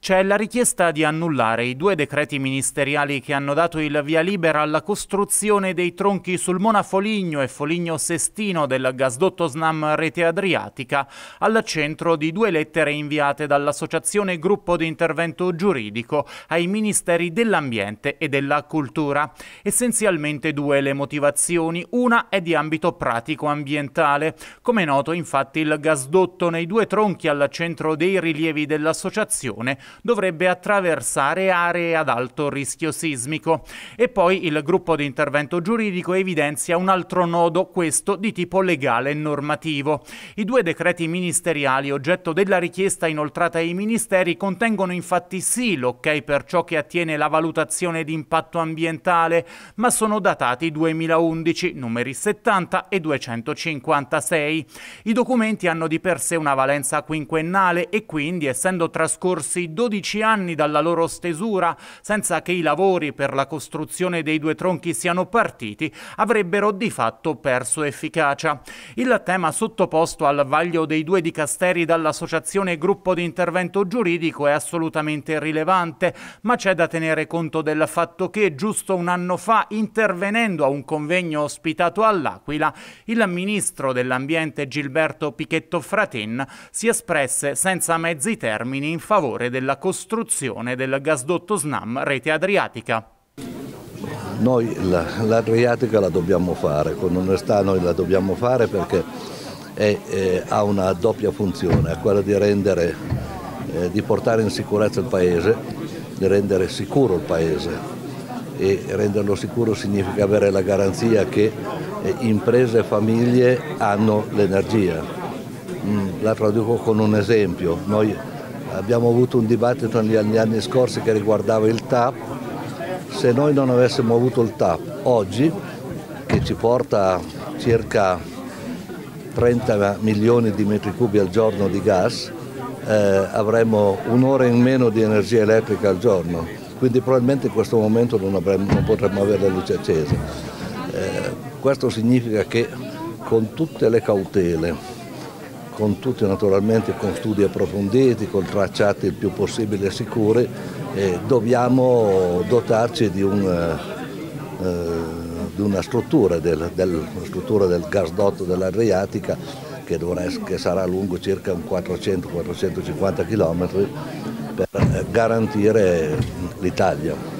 C'è la richiesta di annullare i 2 decreti ministeriali che hanno dato il via libera alla costruzione dei tronchi sul Mona Foligno e Foligno Sestino del gasdotto SNAM Rete Adriatica, al centro di 2 lettere inviate dall'Associazione Gruppo di Intervento Giuridico ai Ministeri dell'Ambiente e della Cultura. Essenzialmente 2 le motivazioni, una è di ambito pratico ambientale. Come è noto, infatti, il gasdotto nei 2 tronchi al centro dei rilievi dell'associazione dovrebbe attraversare aree ad alto rischio sismico. E poi il gruppo di intervento giuridico evidenzia un altro nodo, questo di tipo legale e normativo. I 2 decreti ministeriali oggetto della richiesta inoltrata ai ministeri contengono infatti sì l'ok per ciò che attiene la valutazione di impatto ambientale, ma sono datati 2011, numeri 70 e 256. I documenti hanno di per sé una valenza quinquennale e quindi, essendo trascorsi 12 anni dalla loro stesura, senza che i lavori per la costruzione dei 2 tronchi siano partiti, avrebbero di fatto perso efficacia. Il tema sottoposto al vaglio dei 2 dicasteri dall'Associazione Gruppo di Intervento Giuridico è assolutamente rilevante, ma c'è da tenere conto del fatto che giusto un anno fa, intervenendo a un convegno ospitato all'Aquila, il ministro dell'Ambiente Gilberto Pichetto Fratin si espresse senza mezzi termini in favore della costruzione del gasdotto SNAM Rete Adriatica. Noi l'Adriatica la dobbiamo fare, con onestà noi la dobbiamo fare perché ha una doppia funzione, quella di portare in sicurezza il paese, di rendere sicuro il paese, e renderlo sicuro significa avere la garanzia che imprese e famiglie hanno l'energia. La traduco con un esempio: noi abbiamo avuto un dibattito negli anni scorsi che riguardava il TAP. Se noi non avessimo avuto il TAP oggi, che ci porta circa 30 milioni di metri cubi al giorno di gas, avremmo un'ora in meno di energia elettrica al giorno, quindi probabilmente in questo momento non potremmo avere la luce accesa. Questo significa che con tutte le cautele, con tutti naturalmente con studi approfonditi, con tracciati il più possibile sicuri, dobbiamo dotarci di una struttura del gasdotto dell'Adriatica che sarà lungo circa un 400-450 km per garantire l'Italia.